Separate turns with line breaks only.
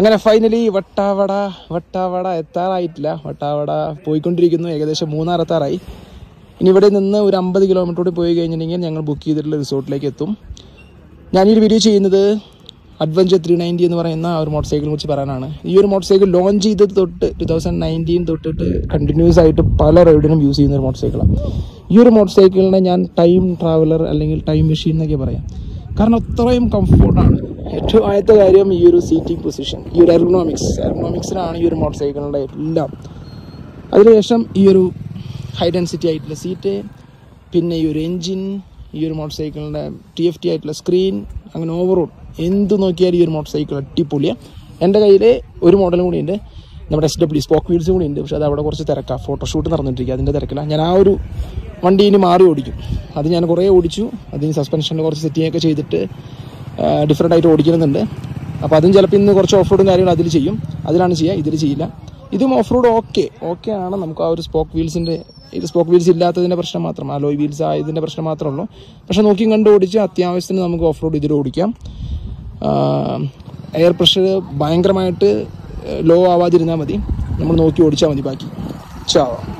അങ്ങനെ ഫൈനലി വട്ടാവട എത്താറായിട്ടില്ല. വട്ടാവട പോയിക്കൊണ്ടിരിക്കുന്നു. ഏകദേശം മൂന്നാർ എത്താറായി. ഇനി ഇവിടെ നിന്ന് ഒരു 50 കിലോമീറ്റർ കൂടി പോയി കഴിഞ്ഞിട്ടുണ്ടെങ്കിൽ ഞങ്ങൾ ബുക്ക് ചെയ്തിട്ടുള്ള റിസോർട്ടിലേക്ക് എത്തും. ഞാനീ വീഡിയോ ചെയ്യുന്നത് അഡ്വഞ്ചർ 390 എന്ന് പറയുന്ന ഒരു മോട്ടോർ സൈക്കിളിനെ കുറിച്ച് പറയാനാണ്. ഈ ഒരു മോട്ടോർ സൈക്കിൾ ലോഞ്ച് ചെയ്തത് തൊട്ട് 2019 തൊട്ടിട്ട് കണ്ടിന്യൂസ് ആയിട്ട് പല റൈഡിനും യൂസ് ചെയ്യുന്ന ഒരു മോട്ടോർ സൈക്കിളാണ്. ഈ ഒരു മോട്ടോർ സൈക്കിളിനെ ഞാൻ ടൈം ട്രാവലർ അല്ലെങ്കിൽ ടൈം മെഷീൻ എന്നൊക്കെ പറയാം. കാരണം അത്രയും കംഫോർട്ടാണ്. ഏറ്റവും ആദ്യത്തെ കാര്യം ഈ ഒരു സീറ്റിംഗ് പൊസിഷൻ, ഈ ഒരു എർഗണോമിക്സിനാണ് ഈ ഒരു മോട്ടോർ സൈക്കിളിൻ്റെ എല്ലാം. അതിനുശേഷം ഈ ഒരു ഹൈ ഡെൻസിറ്റി ആയിട്ടുള്ള സീറ്റ്, പിന്നെ ഈ ഒരു എൻജിൻ, ഈ ഒരു മോട്ടോർ സൈക്കിളിൻ്റെ TFT ആയിട്ടുള്ള സ്ക്രീൻ, അങ്ങനെ ഓവറോൾ എന്ത് നോക്കിയാലും ഈ ഒരു മോട്ടോർ സൈക്കിൾ അടിപൊളിയാണ്. എൻ്റെ കയ്യിൽ ഒരു മോഡലും കൂടി ഉണ്ട്, നമ്മുടെ SW സ്പോക്ക് വീൽസും കൂടി ഉണ്ട്. പക്ഷേ അത് അവിടെ കുറച്ച് തിരക്കാണ്, ഫോട്ടോഷൂട്ട് നടന്നിട്ടിരിക്കുക, അതിൻ്റെ തിരക്കില്ല. ഞാൻ ആ ഒരു വണ്ടി ഇനി മാറി ഓടിക്കും. അത് ഞാൻ കുറേ ഓടിച്ചു. അതിന് സസ്പെൻഷനിൽ കുറച്ച് സെറ്റിങ്ങൊക്കെ ചെയ്തിട്ട് ഡിഫറെൻ്റ് ആയിട്ട് ഓടിക്കുന്നുണ്ട്. അപ്പോൾ അതും ചിലപ്പോൾ ഇന്ന് കുറച്ച് ഓഫ് റോഡും കാര്യങ്ങളും അതിൽ ചെയ്യും. അതിലാണ് ചെയ്യുക, ഇതിൽ ചെയ്യില്ല. ഇതും ഓഫ് റോഡ് ഓക്കെ ആണ്. നമുക്ക് ആ ഒരു സ്പോക്ക് വീൽസ് ഇല്ലാത്തതിൻ്റെ പ്രശ്നം മാത്രം, അലോയ് വീൽസ് ആയതിൻ്റെ പ്രശ്നം മാത്രമേ ഉള്ളൂ. പക്ഷെ നോക്കിയും കണ്ട് ഓടിച്ച് അത്യാവശ്യത്തിന് നമുക്ക് ഓഫ് റോഡ് ഇതിൽ ഓടിക്കാം. എയർ പ്രഷർ ഭയങ്കരമായിട്ട് ലോ ആവാതിരുന്നാൽ മതി, നമ്മൾ നോക്കി ഓടിച്ചാൽ മതി. ബാക്കി ചാവാം.